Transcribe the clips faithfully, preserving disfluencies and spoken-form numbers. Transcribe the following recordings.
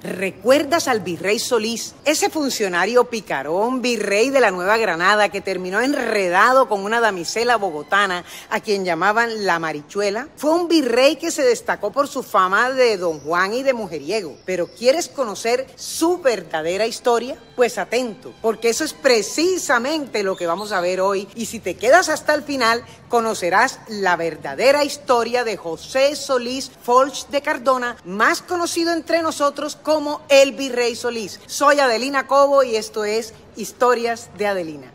¿Recuerdas al virrey Solís? Ese funcionario picarón, virrey de la Nueva Granada, que terminó enredado con una damisela bogotana a quien llamaban la Marichuela. Fue un virrey que se destacó por su fama de don Juan y de mujeriego. ¿Pero quieres conocer su verdadera historia? Pues atento, porque eso es precisamente lo que vamos a ver hoy. Y si te quedas hasta el final, conocerás la verdadera historia de José Solís Folch de Cardona, más conocido entre nosotros como el Virrey Solís. Soy Adelina Cobo y esto es Historias de Adelina.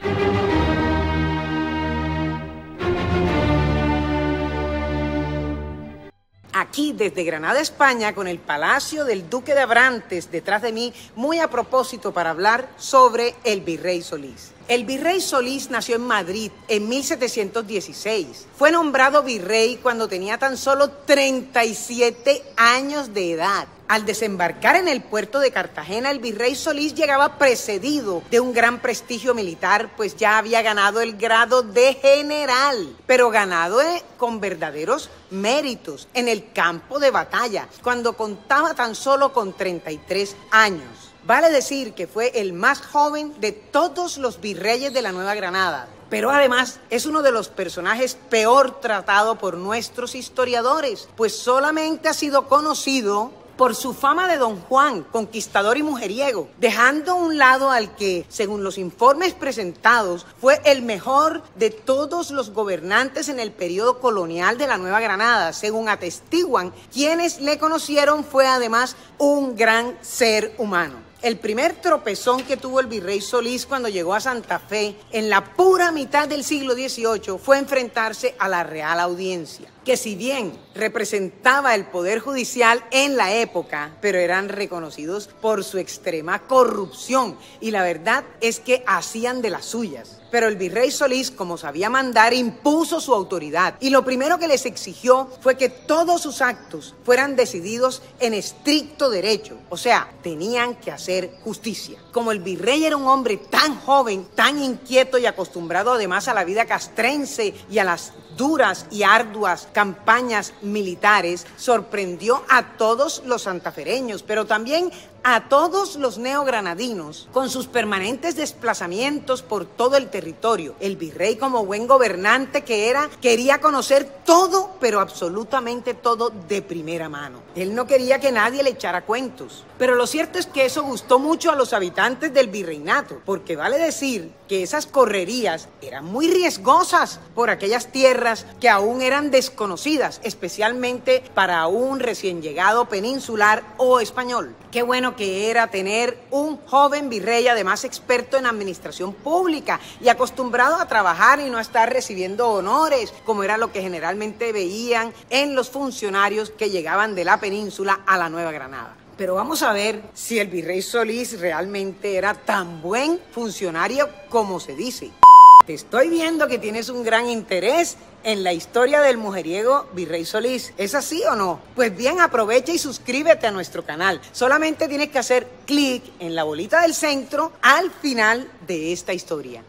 Aquí desde Granada, España, con el Palacio del Duque de Abrantes detrás de mí, muy a propósito para hablar sobre el Virrey Solís. El Virrey Solís nació en Madrid en mil setecientos dieciséis. Fue nombrado virrey cuando tenía tan solo treinta y siete años de edad. Al desembarcar en el puerto de Cartagena, el Virrey Solís llegaba precedido de un gran prestigio militar, pues ya había ganado el grado de general, pero ganado eh, con verdaderos méritos en el campo de batalla, cuando contaba tan solo con treinta y tres años. Vale decir que fue el más joven de todos los virreyes de la Nueva Granada, pero además es uno de los personajes peor tratado por nuestros historiadores, pues solamente ha sido conocido por su fama de don Juan, conquistador y mujeriego, dejando a un lado al que, según los informes presentados, fue el mejor de todos los gobernantes en el periodo colonial de la Nueva Granada. Según atestiguan, quienes le conocieron, fue además un gran ser humano. El primer tropezón que tuvo el Virrey Solís cuando llegó a Santa Fe en la pura mitad del siglo dieciocho fue enfrentarse a la Real Audiencia, que si bien representaba el poder judicial en la época, pero eran reconocidos por su extrema corrupción y la verdad es que hacían de las suyas. Pero el Virrey Solís, como sabía mandar, impuso su autoridad y lo primero que les exigió fue que todos sus actos fueran decididos en estricto derecho, o sea, tenían que hacer justicia. Como el virrey era un hombre tan joven, tan inquieto y acostumbrado además a la vida castrense y a las duras y arduas campañas militares, sorprendió a todos los santafereños, pero también a todos los neogranadinos con sus permanentes desplazamientos por todo el territorio. El virrey, como buen gobernante que era, quería conocer todo, pero absolutamente todo de primera mano. Él no quería que nadie le echara cuentos. Pero lo cierto es que eso gustó mucho a los habitantes del virreinato, porque vale decir que esas correrías eran muy riesgosas por aquellas tierras que aún eran desconocidas, especialmente para un recién llegado peninsular o español. Qué bueno que era tener un joven virrey, además experto en administración pública y acostumbrado a trabajar y no a estar recibiendo honores, como era lo que generalmente veían en los funcionarios que llegaban de la península a la Nueva Granada. Pero vamos a ver si el Virrey Solís realmente era tan buen funcionario como se dice. Te estoy viendo que tienes un gran interés en la historia del mujeriego Virrey Solís. ¿Es así o no? Pues bien, aprovecha y suscríbete a nuestro canal. Solamente tienes que hacer clic en la bolita del centro al final de esta historia.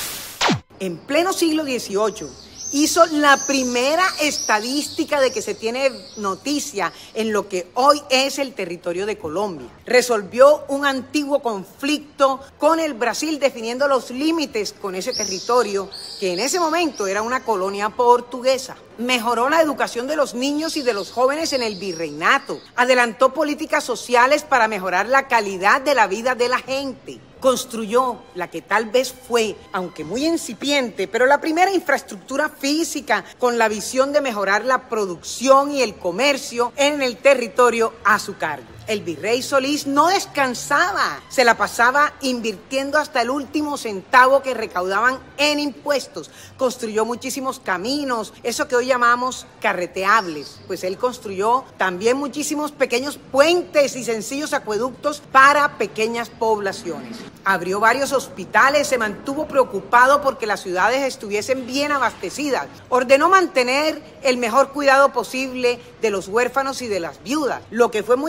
En pleno siglo dieciocho, hizo la primera estadística de que se tiene noticia en lo que hoy es el territorio de Colombia. Resolvió un antiguo conflicto con el Brasil, definiendo los límites con ese territorio, que en ese momento era una colonia portuguesa. Mejoró la educación de los niños y de los jóvenes en el virreinato. Adelantó políticas sociales para mejorar la calidad de la vida de la gente. Construyó la que tal vez fue, aunque muy incipiente, pero la primera infraestructura física con la visión de mejorar la producción y el comercio en el territorio a su cargo. El Virrey Solís no descansaba, se la pasaba invirtiendo hasta el último centavo que recaudaban en impuestos. Construyó muchísimos caminos, eso que hoy llamamos carreteables, pues él construyó también muchísimos pequeños puentes y sencillos acueductos para pequeñas poblaciones. Abrió varios hospitales, se mantuvo preocupado porque las ciudades estuviesen bien abastecidas. Ordenó mantener el mejor cuidado posible de los huérfanos y de las viudas, lo que fue muy importante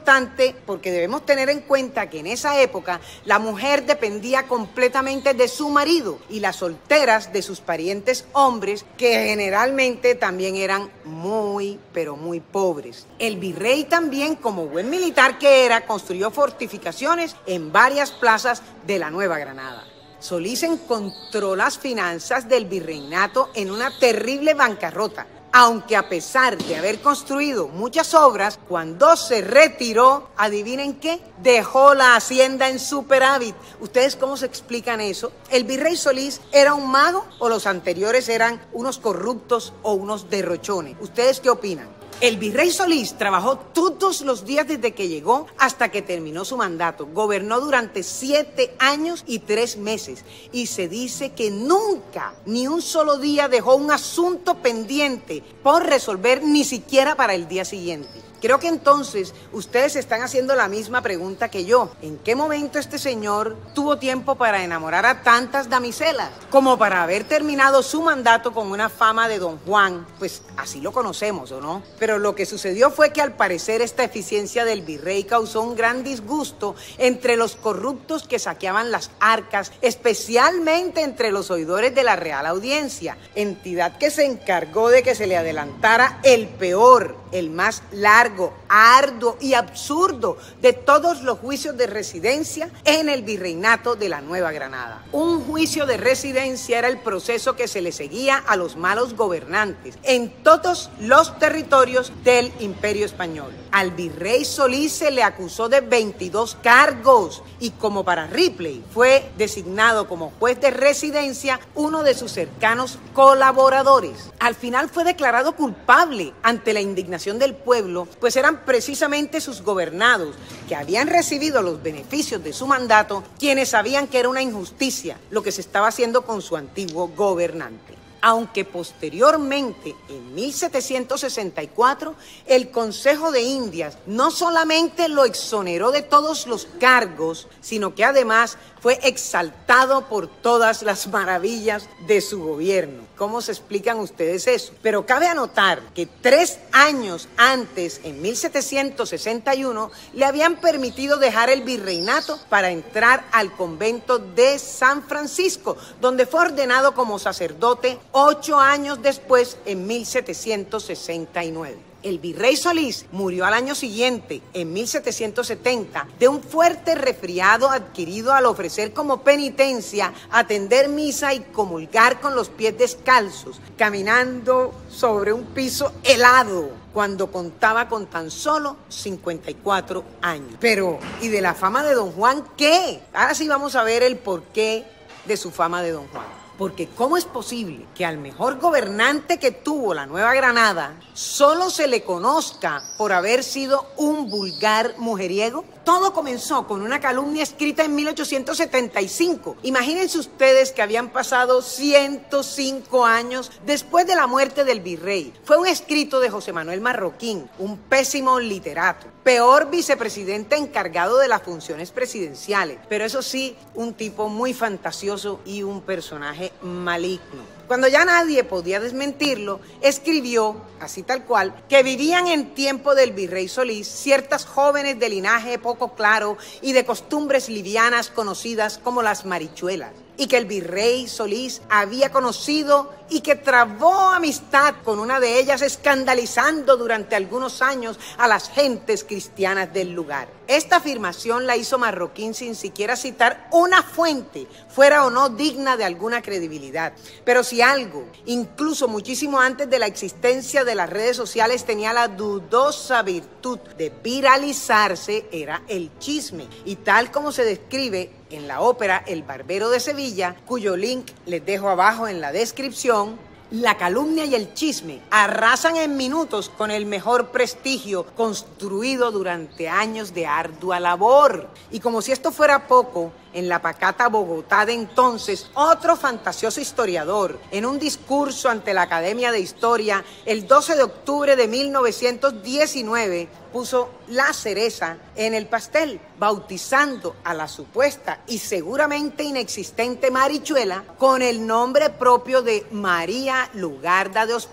importante porque debemos tener en cuenta que en esa época la mujer dependía completamente de su marido y las solteras de sus parientes hombres, que generalmente también eran muy, pero muy pobres. El virrey también, como buen militar que era, construyó fortificaciones en varias plazas de la Nueva Granada. Solís encontró las finanzas del virreinato en una terrible bancarrota, aunque a pesar de haber construido muchas obras, cuando se retiró, ¿adivinen qué? Dejó la hacienda en superávit. ¿Ustedes cómo se explican eso? ¿El virrey Solís era un mago o los anteriores eran unos corruptos o unos derrochones? ¿Ustedes qué opinan? El virrey Solís trabajó todos los días desde que llegó hasta que terminó su mandato. Gobernó durante siete años y tres meses. Y se dice que nunca, ni un solo día, dejó un asunto pendiente por resolver, ni siquiera para el día siguiente. Creo que entonces ustedes están haciendo la misma pregunta que yo. ¿En qué momento este señor tuvo tiempo para enamorar a tantas damiselas? Como para haber terminado su mandato con una fama de Don Juan, pues así lo conocemos, ¿o no? Pero lo que sucedió fue que al parecer esta eficiencia del virrey causó un gran disgusto entre los corruptos que saqueaban las arcas, especialmente entre los oidores de la Real Audiencia, entidad que se encargó de que se le adelantara el peor, el más largo, arduo y absurdo de todos los juicios de residencia en el virreinato de la Nueva Granada. Un juicio de residencia era el proceso que se le seguía a los malos gobernantes en todos los territorios del Imperio Español. Al virrey Solís se le acusó de veintidós cargos y, como para Ripley, fue designado como juez de residencia uno de sus cercanos colaboradores. Al final fue declarado culpable ante la indignación del pueblo, pues eran precisamente sus gobernados, que habían recibido los beneficios de su mandato, quienes sabían que era una injusticia lo que se estaba haciendo con su antiguo gobernante. Aunque posteriormente, en mil setecientos sesenta y cuatro, el Consejo de Indias no solamente lo exoneró de todos los cargos, sino que además fue exaltado por todas las maravillas de su gobierno. ¿Cómo se explican ustedes eso? Pero cabe anotar que tres años antes, en mil setecientos sesenta y uno, le habían permitido dejar el virreinato para entrar al convento de San Francisco, donde fue ordenado como sacerdote ocho años después, en mil setecientos sesenta y nueve. El virrey Solís murió al año siguiente, en mil setecientos setenta, de un fuerte resfriado adquirido al ofrecer como penitencia atender misa y comulgar con los pies descalzos, caminando sobre un piso helado, cuando contaba con tan solo cincuenta y cuatro años. Pero, ¿y de la fama de Don Juan qué? Ahora sí vamos a ver el porqué de su fama de Don Juan. Porque ¿cómo es posible que al mejor gobernante que tuvo la Nueva Granada solo se le conozca por haber sido un vulgar mujeriego? Todo comenzó con una calumnia escrita en mil ochocientos setenta y cinco. Imagínense ustedes que habían pasado ciento cinco años después de la muerte del virrey. Fue un escrito de José Manuel Marroquín, un pésimo literato, peor vicepresidente encargado de las funciones presidenciales, pero eso sí, un tipo muy fantasioso y un personaje maligno. Cuando ya nadie podía desmentirlo, escribió, así tal cual, que vivían en tiempo del virrey Solís ciertas jóvenes de linaje poco claro y de costumbres livianas conocidas como las marichuelas, y que el virrey Solís había conocido y que trabó amistad con una de ellas, escandalizando durante algunos años a las gentes cristianas del lugar. Esta afirmación la hizo Marroquín sin siquiera citar una fuente, fuera o no digna de alguna credibilidad. Pero si algo, incluso muchísimo antes de la existencia de las redes sociales, tenía la dudosa virtud de viralizarse, era el chisme. Y tal como se describe en la ópera El Barbero de Sevilla, cuyo link les dejo abajo en la descripción, la calumnia y el chisme arrasan en minutos con el mejor prestigio construido durante años de ardua labor. Y como si esto fuera poco, en la pacata Bogotá de entonces, otro fantasioso historiador, en un discurso ante la Academia de Historia el doce de octubre de mil novecientos diecinueve, puso la cereza en el pastel, bautizando a la supuesta y seguramente inexistente Marichuela con el nombre propio de María Lugarda de Ospina.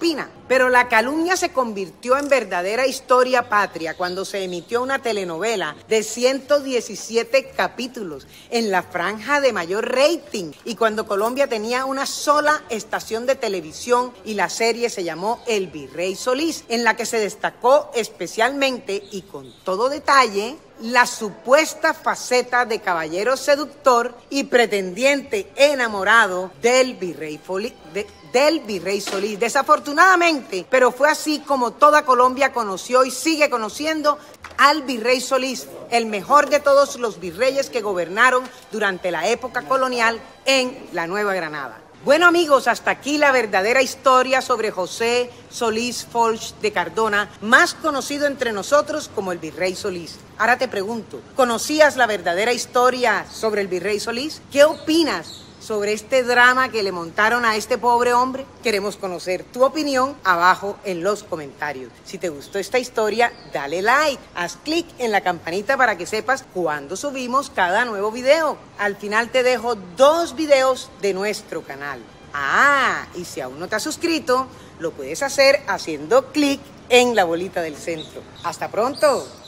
Pero la calumnia se convirtió en verdadera historia patria cuando se emitió una telenovela de ciento diecisiete capítulos en la franja de mayor rating y cuando Colombia tenía una sola estación de televisión y la serie se llamó El Virrey Solís, en la que se destacó especialmente y con todo detalle la supuesta faceta de caballero seductor y pretendiente enamorado del virrey, Foli, de, del virrey Solís. Desafortunadamente, pero fue así como toda Colombia conoció y sigue conociendo al virrey Solís, el mejor de todos los virreyes que gobernaron durante la época colonial en la Nueva Granada. Bueno amigos, hasta aquí la verdadera historia sobre José Solís Folch de Cardona, más conocido entre nosotros como el Virrey Solís. Ahora te pregunto, ¿conocías la verdadera historia sobre el Virrey Solís? ¿Qué opinas sobre este drama que le montaron a este pobre hombre? Queremos conocer tu opinión abajo en los comentarios. Si te gustó esta historia, dale like, haz clic en la campanita para que sepas cuando subimos cada nuevo video. Al final te dejo dos videos de nuestro canal. Ah, y si aún no te has suscrito, lo puedes hacer haciendo clic en la bolita del centro. ¡Hasta pronto!